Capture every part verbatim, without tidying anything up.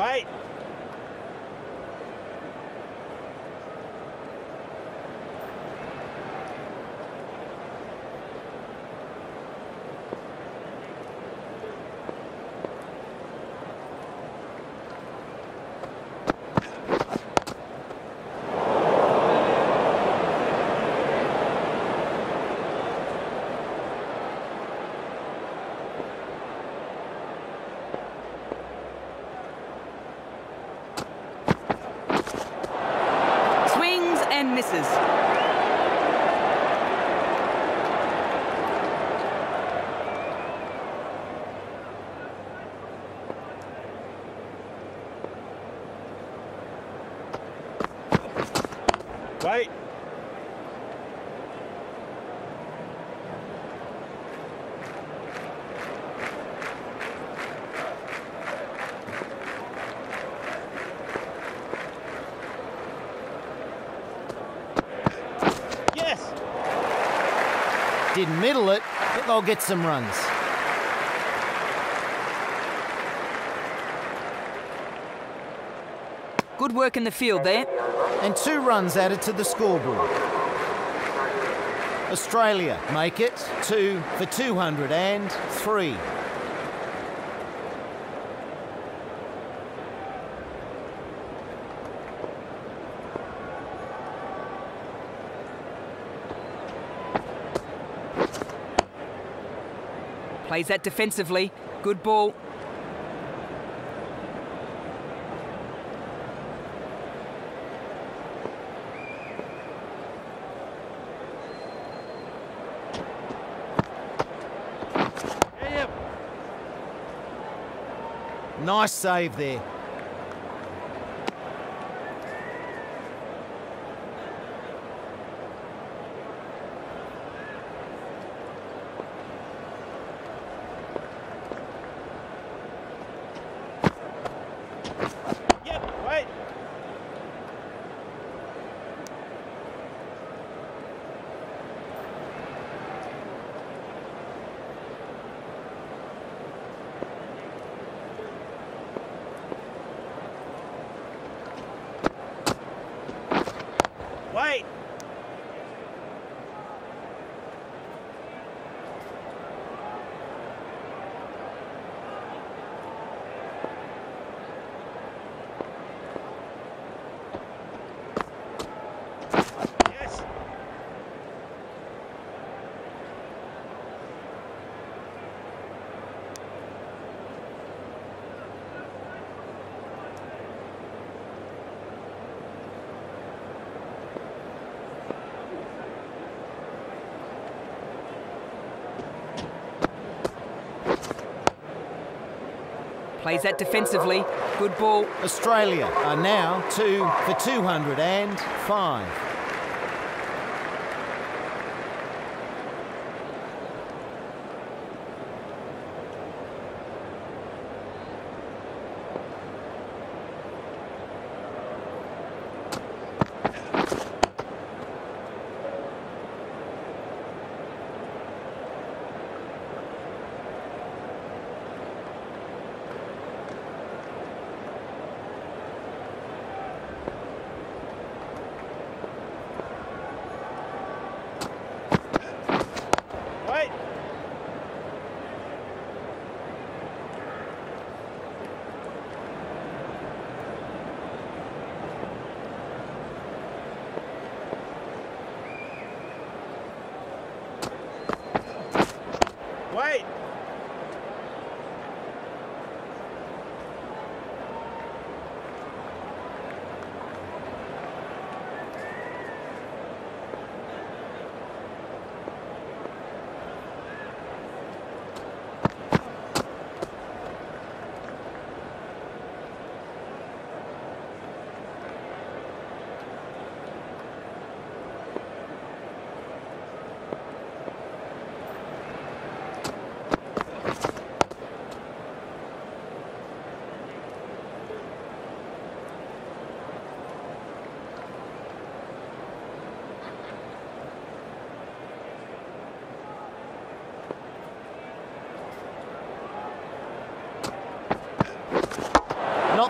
Wait. And misses. Wait. Yes. Didn't middle it, but they'll get some runs. Good work in the field there. And two runs added to the scoreboard. Australia make it two for two hundred and three. Plays that defensively. Good ball. Nice save there. Yep, wait. Wait. Yes. Plays that defensively. Good ball. Australia are now two for two hundred and five.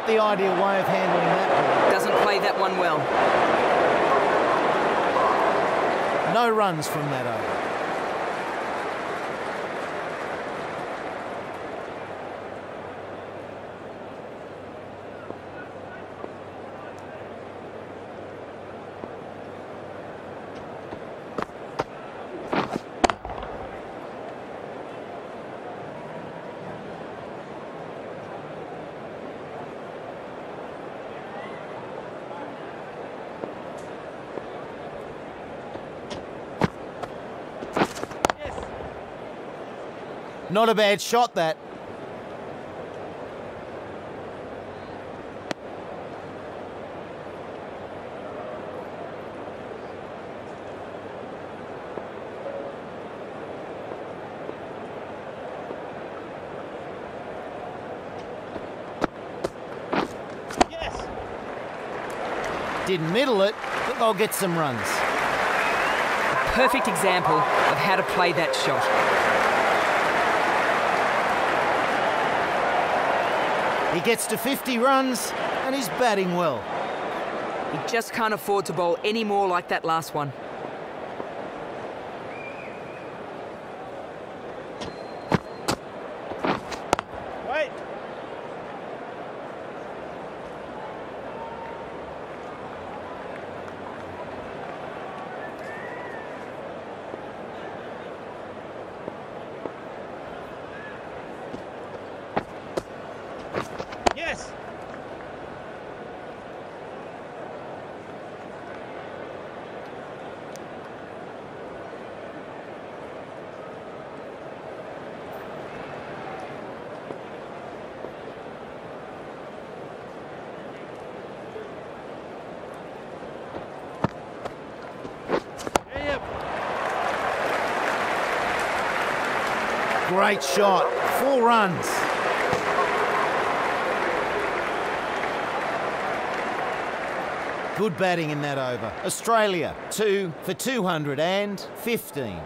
Not the ideal way of handling that Doesn't play that one well. ball. No runs from that over. Not a bad shot, that. Yes. Didn't middle it, but they'll get some runs. A perfect example of how to play that shot. He gets to fifty runs, and he's batting well. He just can't afford to bowl any more like that last one. Wait. Yes. Yeah, yeah. Great shot. Four runs. Good batting in that over. Australia, two for two hundred fifteen.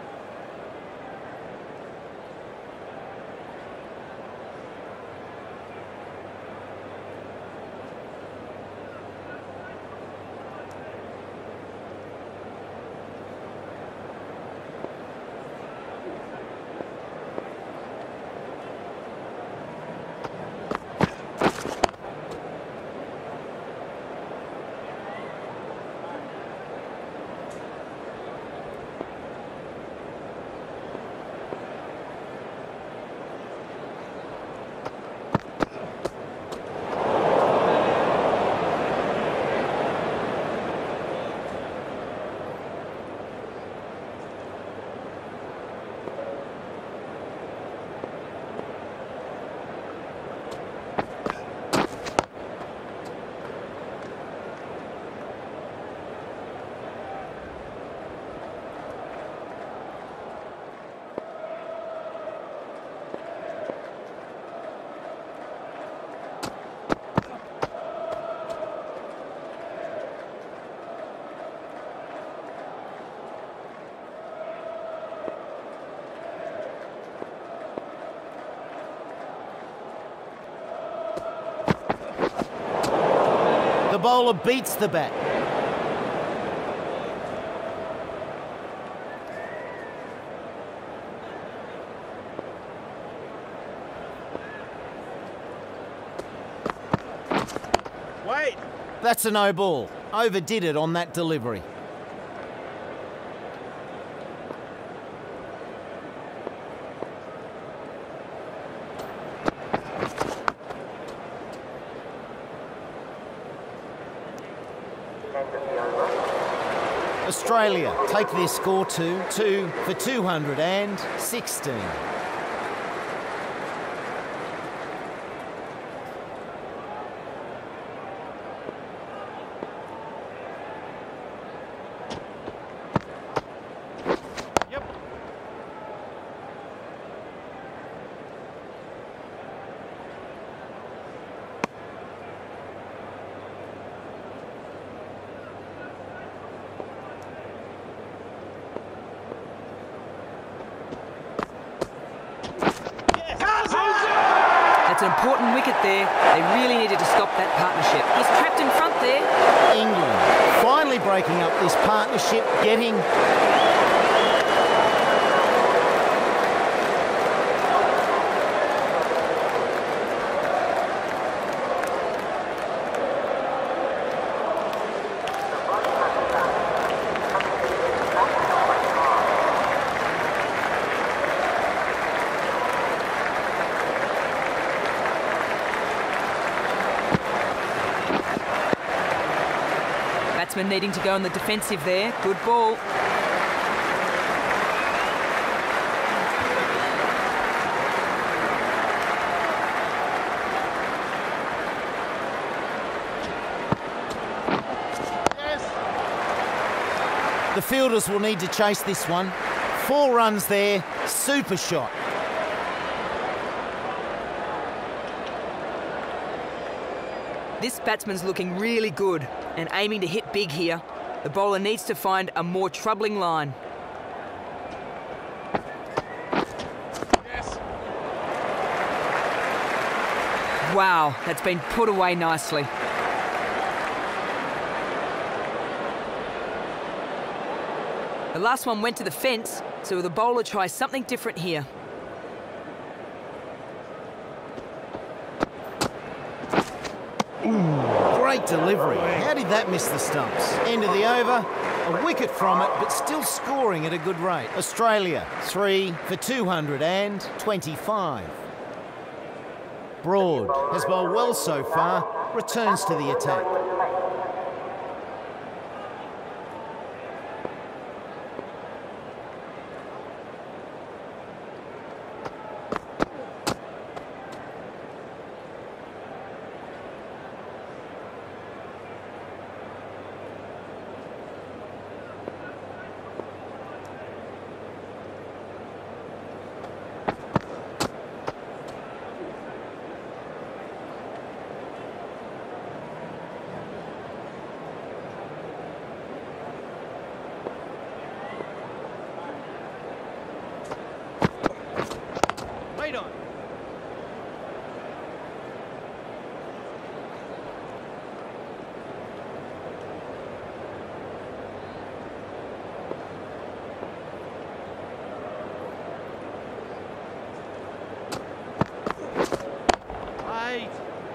The bowler beats the bat. Wait. That's a no ball. Overdid it on that delivery. Australia take their score to two for two hundred sixteen. Yep. That's an important wicket there. They really needed to stop that partnership. He's trapped in front there. England finally breaking up this partnership, getting... Batsman needing to go on the defensive there. Good ball. The fielders will need to chase this one. Four runs there, super shot. This batsman's looking really good and aiming to hit big here. The bowler needs to find a more troubling line. Yes. Wow, that's been put away nicely. The last one went to the fence, so the bowler tries something different here. Great delivery. How did that miss the stumps? End of the over, a wicket from it, but still scoring at a good rate. Australia, three for two hundred twenty-five. Broad has bowled well so far, returns to the attack. Right on. Right.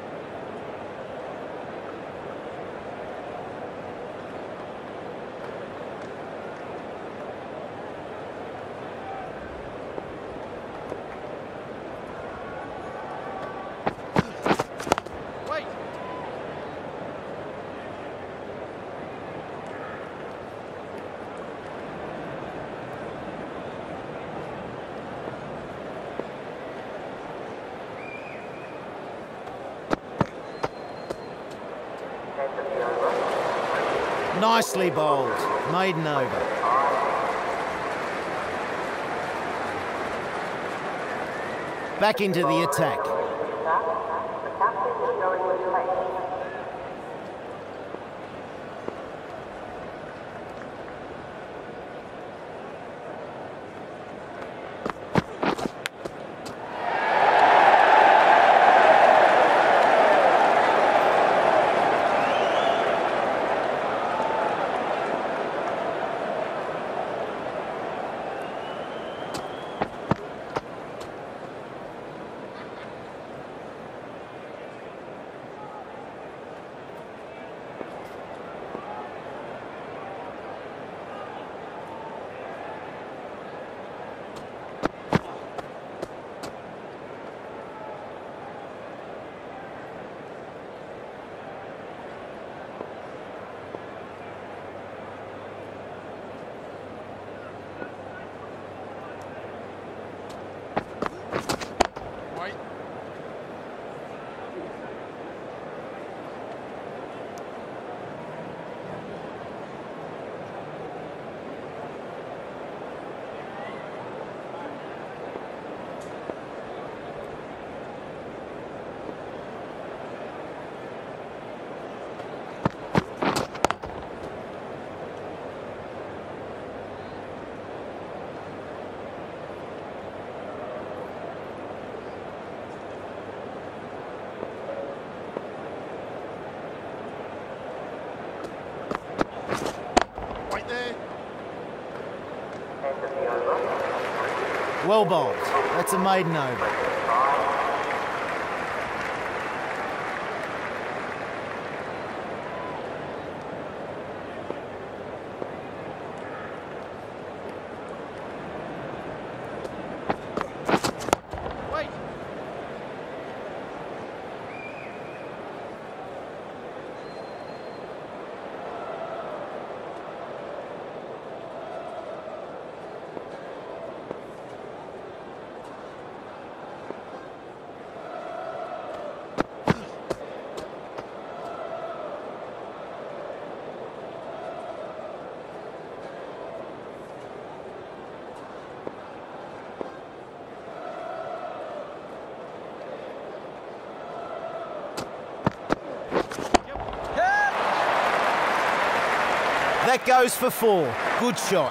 Right. Nicely bowled. Maiden over. Back into the attack. Well bowled. That's a maiden over. Wait. That goes for four. Good shot.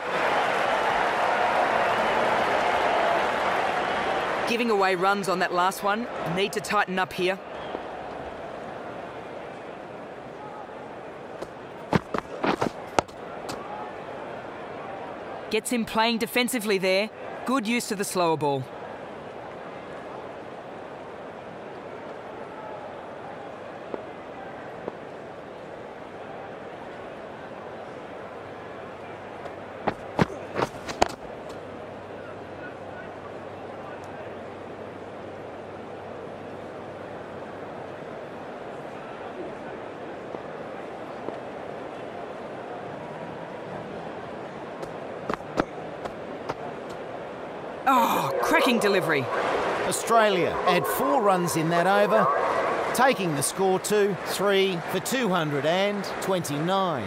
Giving away runs on that last one. Need to tighten up here. Gets him playing defensively there. Good use of the slower ball. Oh, cracking delivery. Australia add four runs in that over, taking the score to three for two hundred twenty-nine.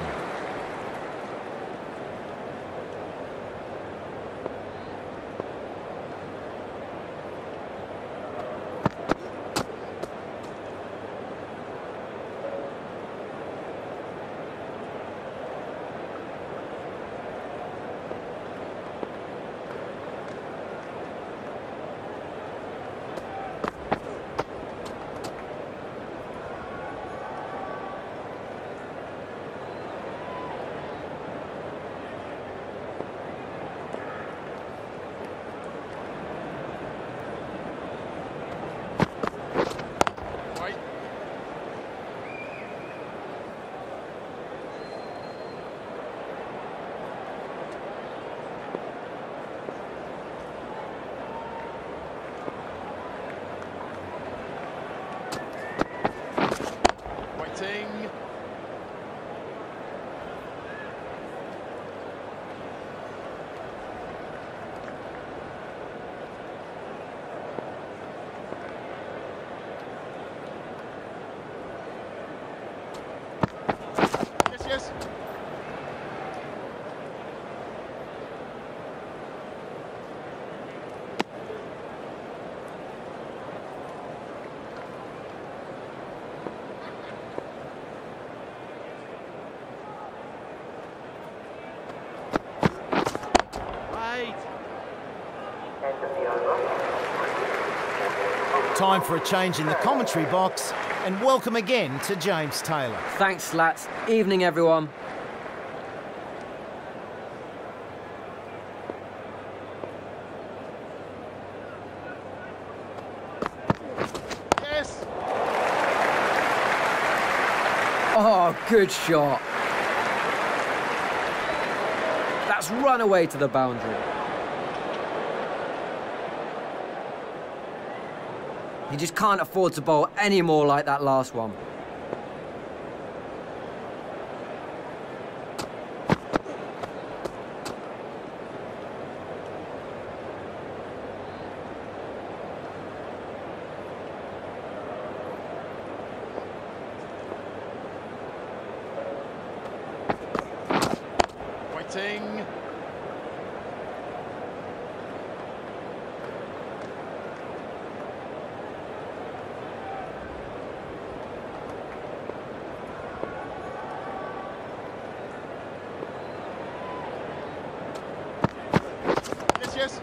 Wait. Waiting. Yes, yes. Wait. Time for a change in the commentary box, and welcome again to James Taylor. Thanks, Slats. Evening, everyone. Yes. Oh, good shot. That's run away to the boundary. He just can't afford to bowl any more like that last one. Waiting. Yes, yes.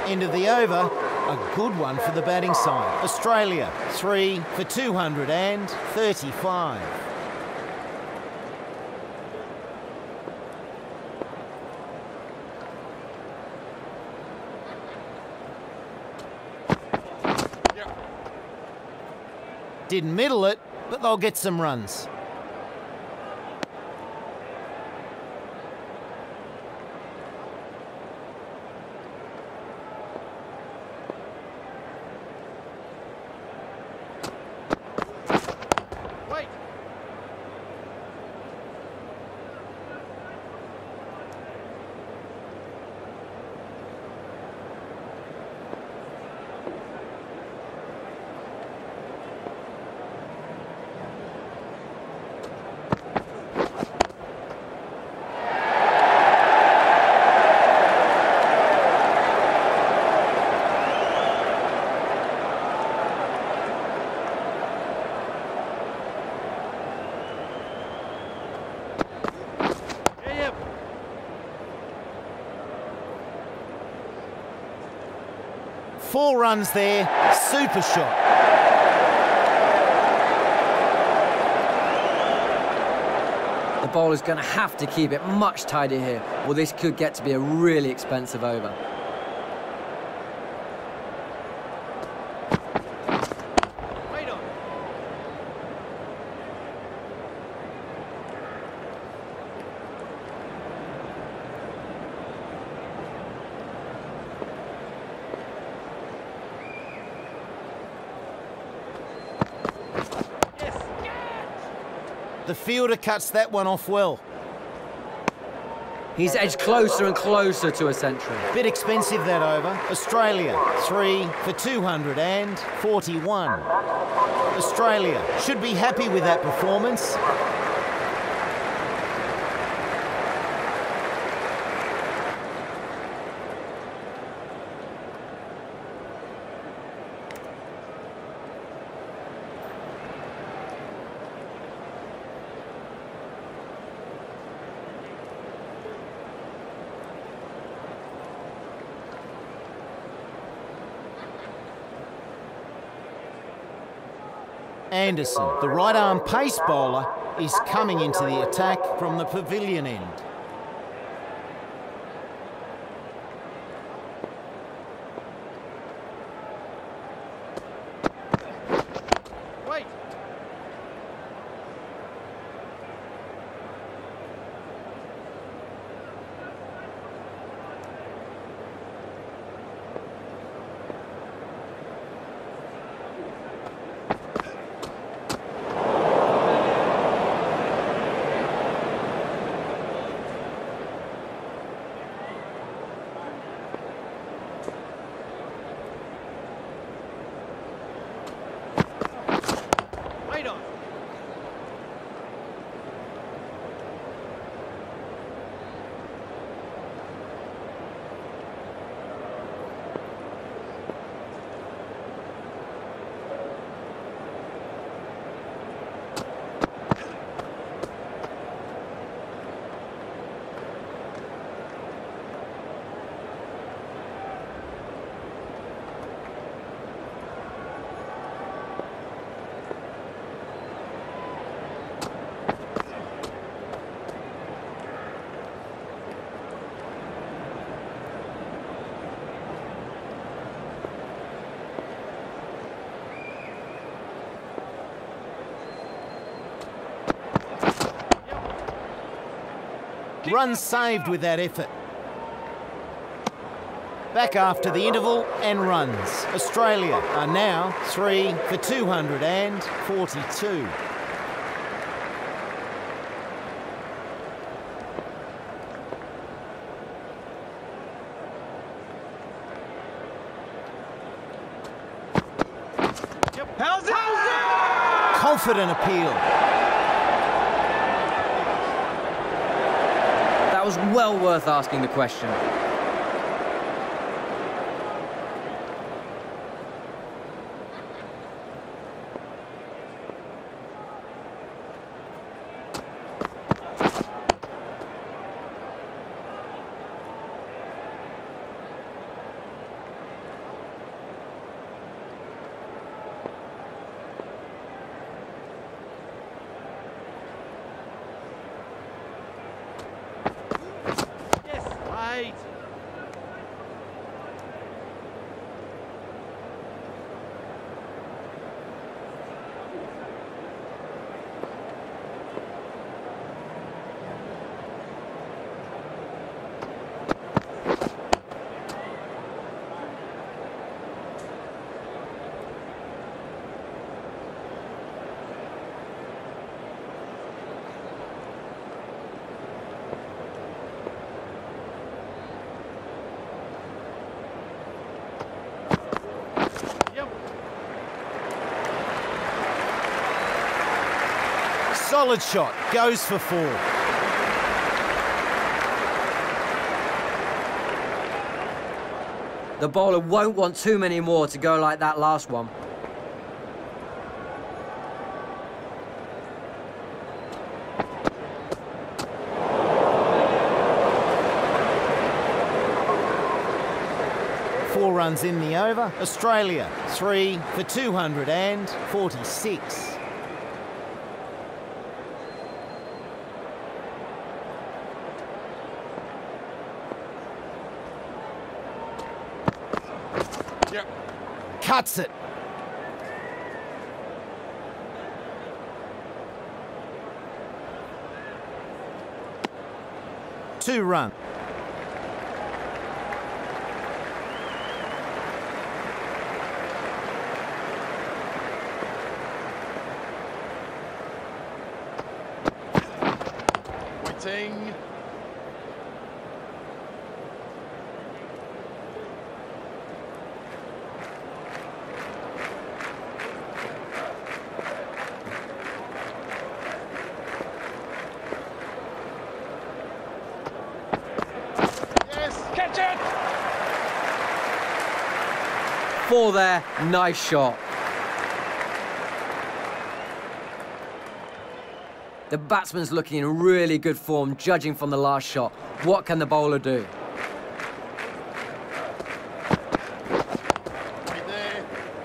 End of the over, a good one for the batting side. Australia, three for two hundred thirty-five. Didn't middle it, but they'll get some runs. Wait. Four runs there, super shot. The bowler's going to have to keep it much tighter here, or this could get to be a really expensive over. Wait on. The fielder cuts that one off well. He's edged closer and closer to a century. Bit expensive that over. Australia, three for two hundred forty-one. Australia should be happy with that performance. Anderson, the right-arm pace bowler, is coming into the attack from the pavilion end. Wait. Wait on. Runs saved with that effort. Back after the interval and runs. Australia are now three for two hundred forty-two. How's it? Confident appeal. That was well worth asking the question. Solid shot, goes for four. The bowler won't want too many more to go like that last one. Four runs in the over. Australia, three for two hundred forty-six. Yep. Cuts it. Two run. Waiting. Yes, catch it! Four there, nice shot. The batsman's looking in really good form, judging from the last shot. What can the bowler do? Right there.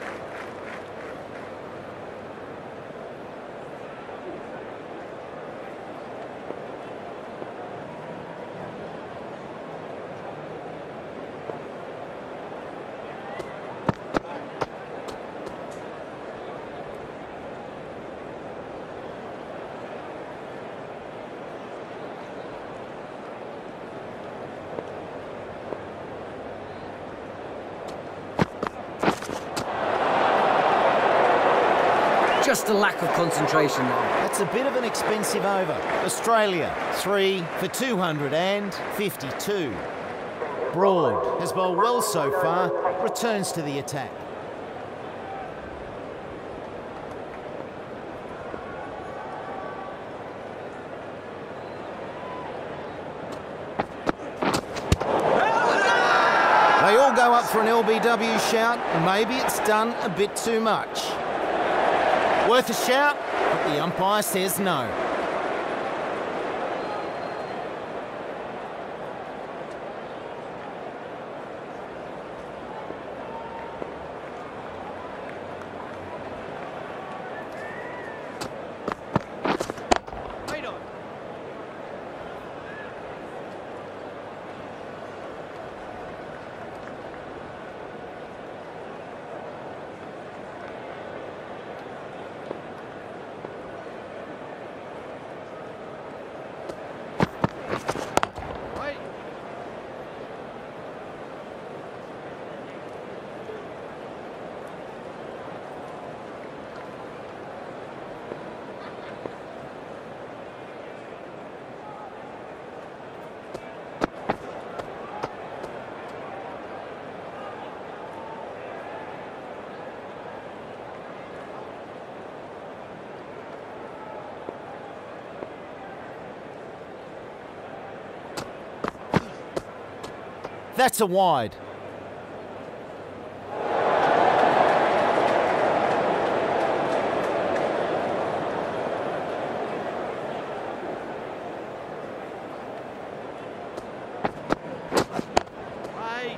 Just a lack of concentration there. That's a bit of an expensive over. Australia, three for two hundred fifty-two. Broad has bowled well so far, returns to the attack. They all go up for an L B W shout, and maybe it's done a bit too much. Worth a shout, but the umpire says no. Wait on. Wait. That's a wide. Wait.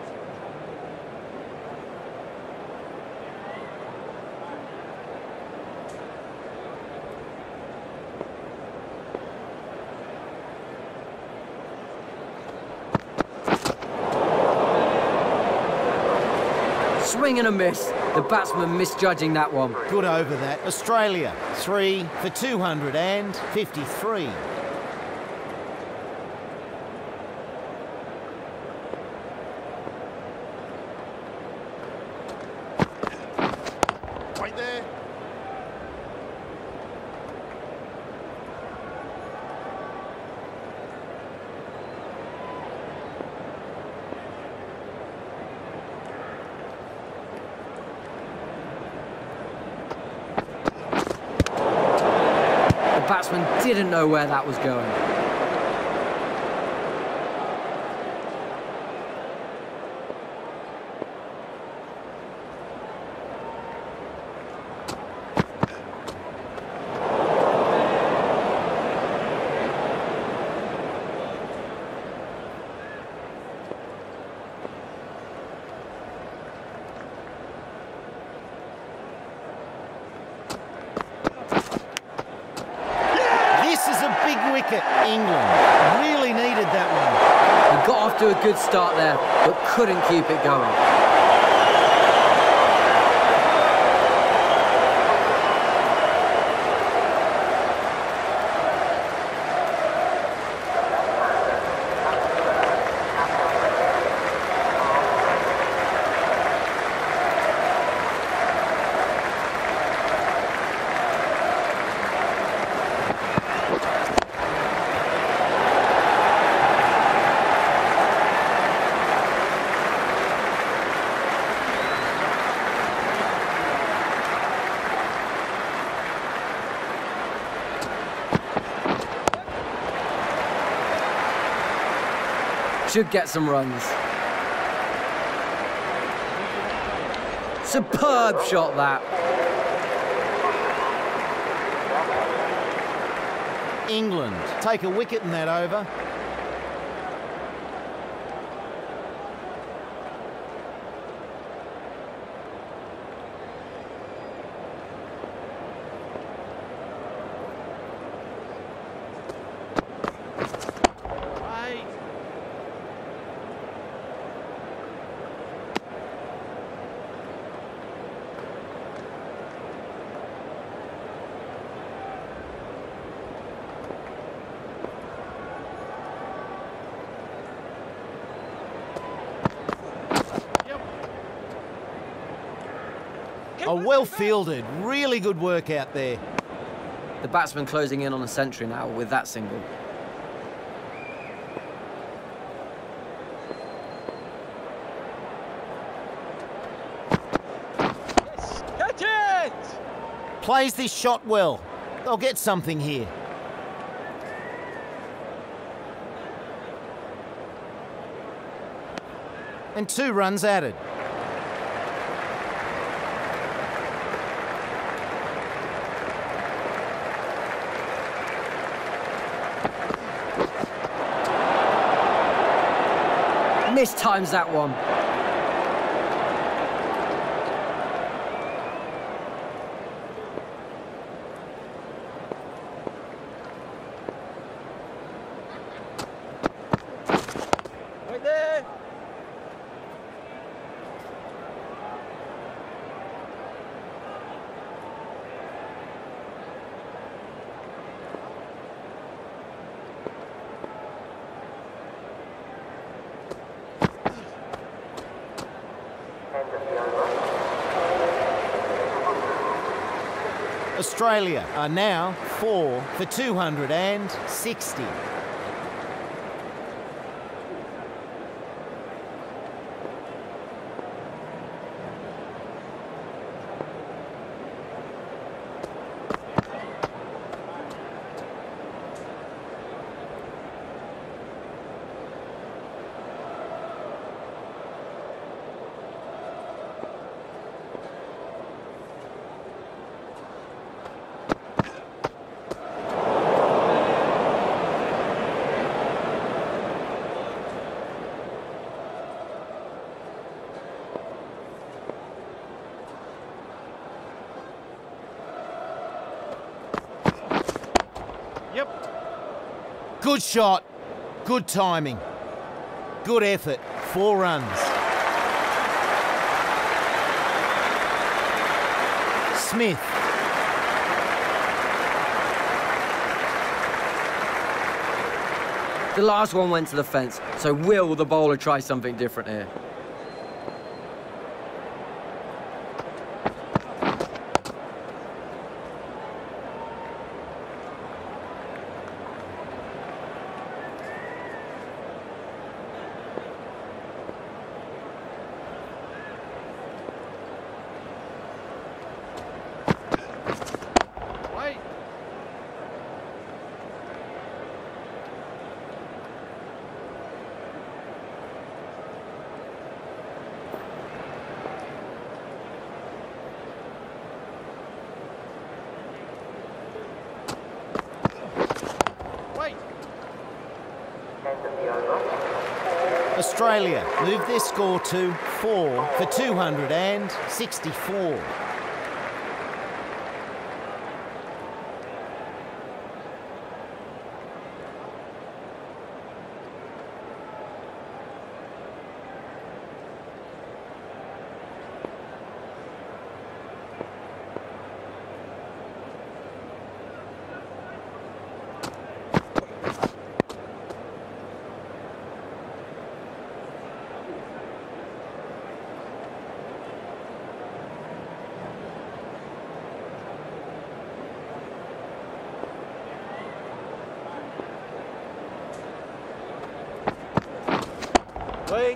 Swing and a miss. The batsman misjudging that one. Good over that. Australia, three for two hundred fifty-three. Right there. The batsman didn't know where that was going. Wicket, England. Really needed that one. He got off to a good start there, but couldn't keep it going. Should get some runs. Superb shot, that. England take a wicket in that over. Oh, well fielded. Really good work out there. The batsman closing in on a century now with that single. Yes, catch it! Plays this shot well. They'll get something here. And two runs added. Mistimes that one. Right there. Australia are now four for two hundred sixty. Yep. Good shot, good timing, good effort, four runs. Smith. The last one went to the fence, so will the bowler try something different here? Australia move their score to four for two hundred sixty-four. Wait.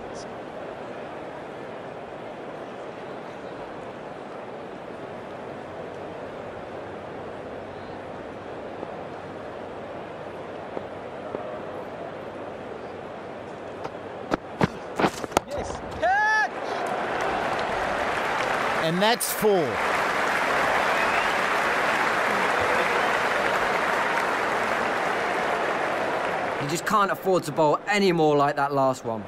Yes, catch! And that's four. You just can't afford to bowl any more like that last one.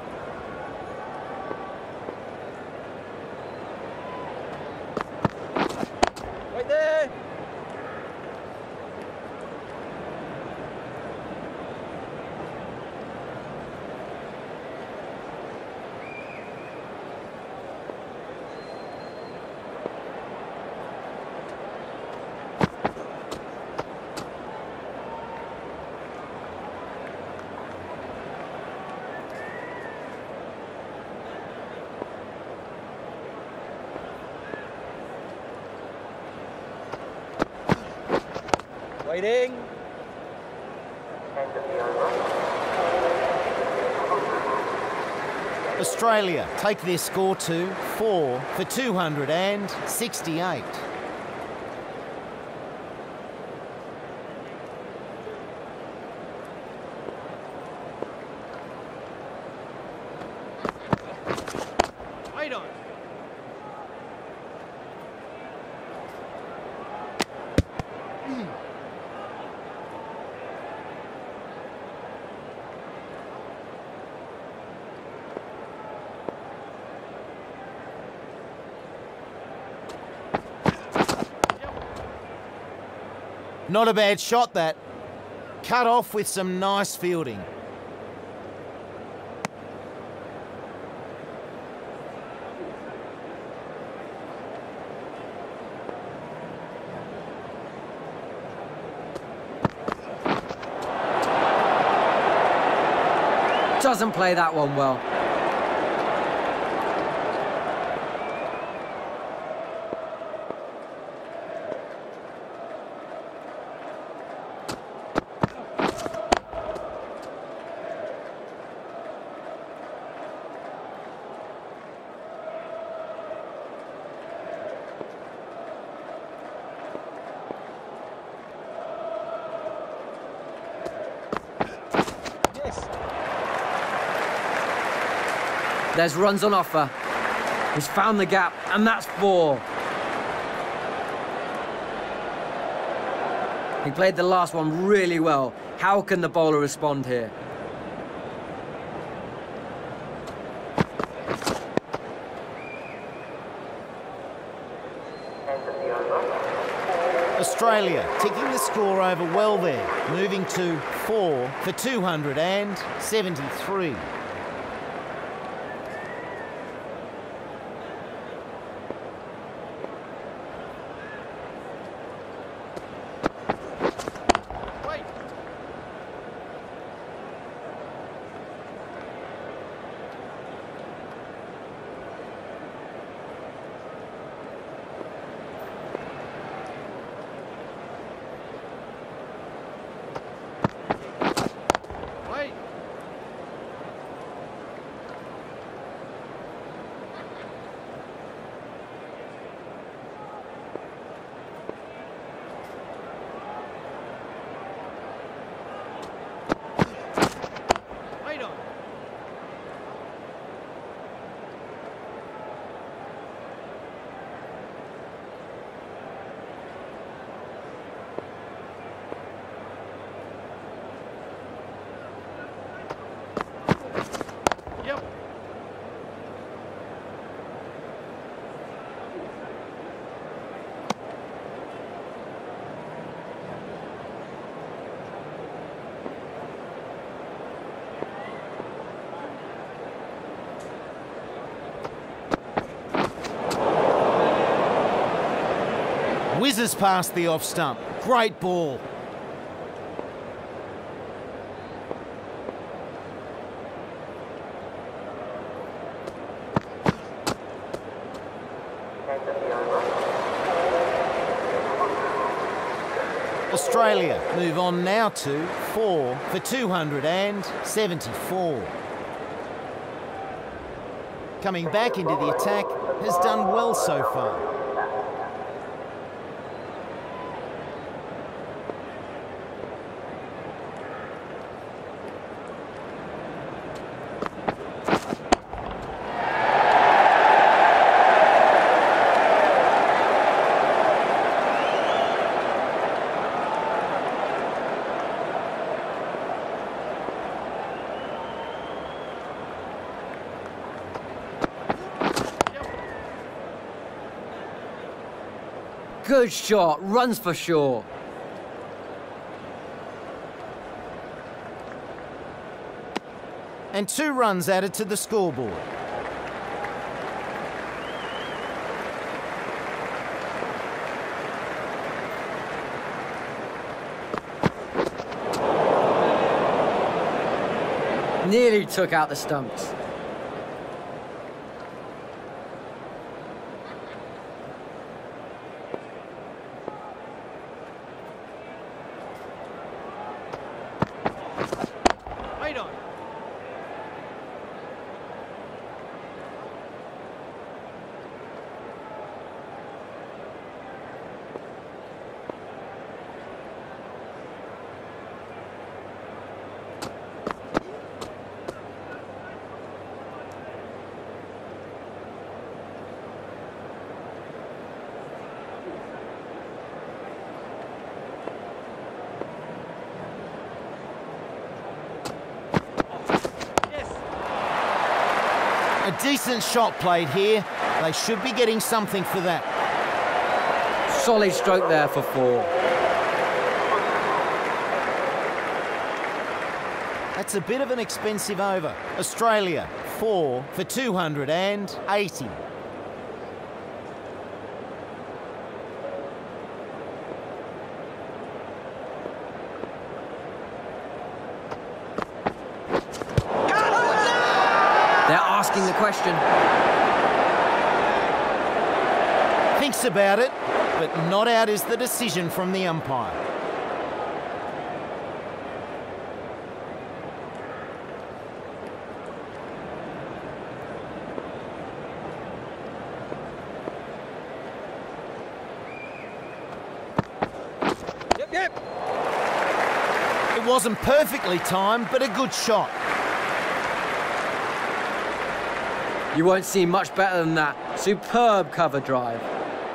Right there. Waiting. Australia take their score to four for two hundred sixty-eight. Right on. Not a bad shot, that. Cut off with some nice fielding. Doesn't play that one well. There's runs on offer. He's found the gap, and that's four. He played the last one really well. How can the bowler respond here? Australia ticking the score over well there, moving to four for two hundred seventy-three. Whizzes past the off stump. Great ball. Australia move on now to four for two hundred seventy-four. Coming back into the attack, has done well so far. Good shot, runs for sure. And two runs added to the scoreboard. Nearly took out the stumps. Right on. A decent shot played here. They should be getting something for that. Solid stroke there for four. That's a bit of an expensive over. Australia, four for two hundred eighty. They're asking the question. Thinks about it, but not out is the decision from the umpire. Yep, yep. It wasn't perfectly timed, but a good shot. You won't see much better than that. Superb cover drive.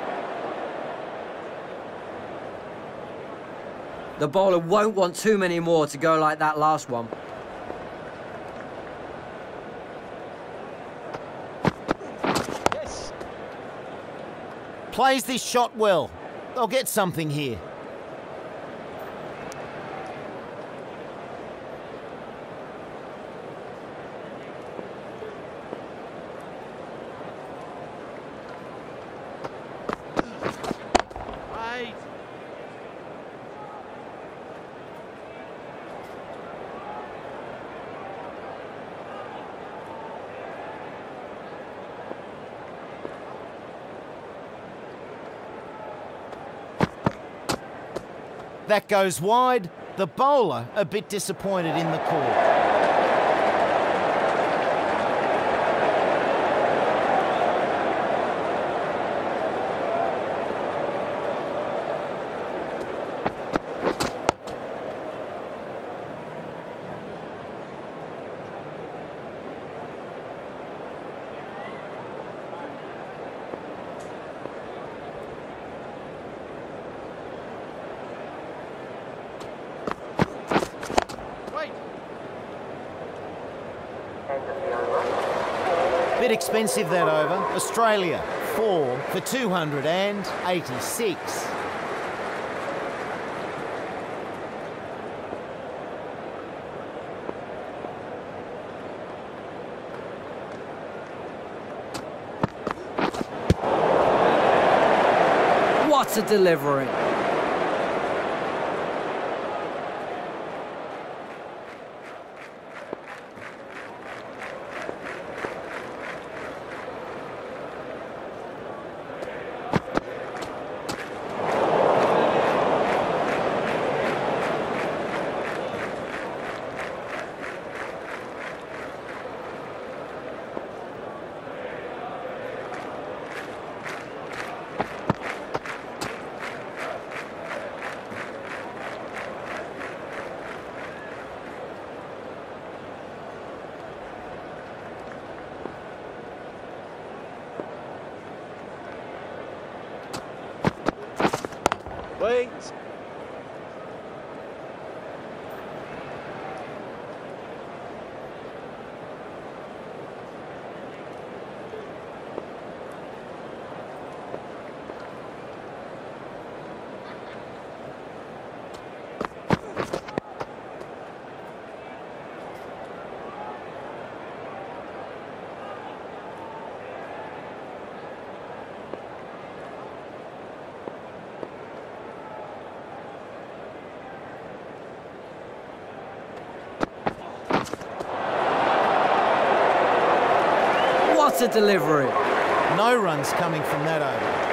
The bowler won't want too many more to go like that last one. Yes. Plays this shot well. They'll get something here. Right. That goes wide. The bowler a bit disappointed in the call. Right. Bit expensive that over. Australia, four for two hundred eighty-six. What What a delivery. Wait. What a delivery. No runs coming from that over.